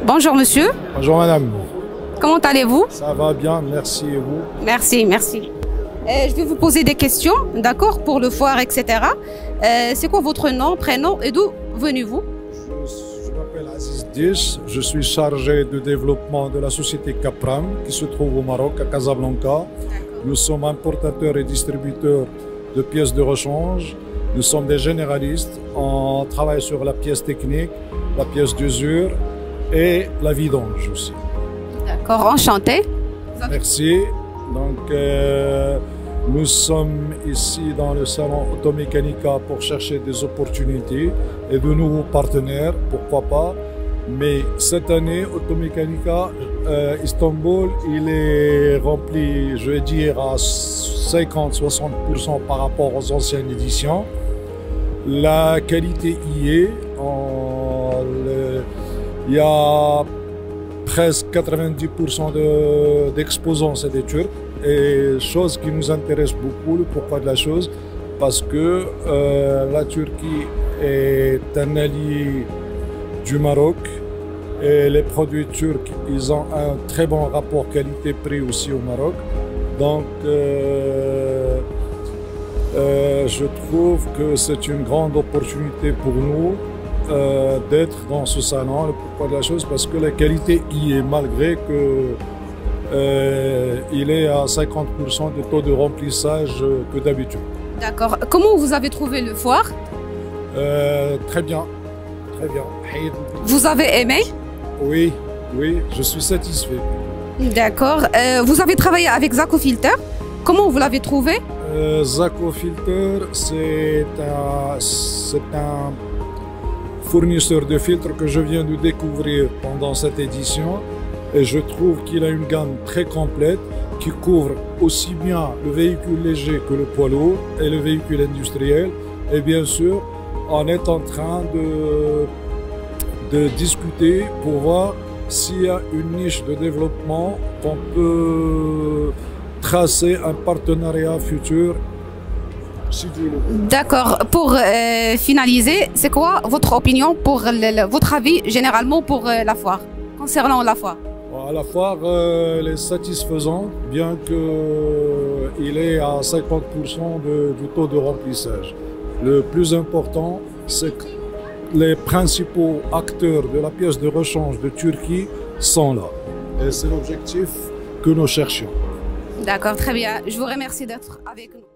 Bonjour monsieur. Bonjour madame. Comment allez-vous? Ça va bien, merci et vous? Merci, merci. Je vais vous poser des questions, d'accord, pour le foire, etc. C'est quoi votre nom, prénom et d'où venez-vous? Je m'appelle Aziz Dish, je suis chargé de développement de la société Capram qui se trouve au Maroc, à Casablanca. Nous sommes importateurs et distributeurs de pièces de rechange. Nous sommes des généralistes. On travaille sur la pièce technique, la pièce d'usure et la vidange aussi. D'accord, enchanté. Merci. Donc, nous sommes ici dans le salon Automécanica pour chercher des opportunités et de nouveaux partenaires, pourquoi pas. Mais cette année, Automécanica Istanbul, il est rempli, je vais dire, à 50-60% par rapport aux anciennes éditions. La qualité y est. Il y a presque 90% d'exposants, c'est des Turcs. Et chose qui nous intéresse beaucoup, le pourquoi de la chose, parce que la Turquie est un allié du Maroc et les produits turcs, ils ont un très bon rapport qualité-prix aussi au Maroc. Donc, je trouve que c'est une grande opportunité pour nous d'être dans ce salon. Le pourquoi de la chose, parce que la qualité y est, malgré que il est à 50% de taux de remplissage que d'habitude. D'accord. Comment vous avez trouvé le foire? Très bien, très bien. Vous avez aimé? Oui, oui, je suis satisfait. D'accord. Vous avez travaillé avec Zaco Filter. Comment vous l'avez trouvé? Zaco Filter, c'est un fournisseur de filtres que je viens de découvrir pendant cette édition. Et je trouve qu'il a une gamme très complète qui couvre aussi bien le véhicule léger que le poids lourd et le véhicule industriel. Et bien sûr, on est en train de discuter pour voir s'il y a une niche de développement qu'on peut tracer un partenariat futur. Si Dieu le veut. D'accord. Pour finaliser, c'est quoi votre opinion, pour votre avis généralement pour la foire, concernant la foire? À la foire, elle est satisfaisante, bien qu'il est à 50% du taux de remplissage. Le plus important, c'est que les principaux acteurs de la pièce de rechange de Turquie sont là. Et c'est l'objectif que nous cherchions. D'accord, très bien. Je vous remercie d'être avec nous.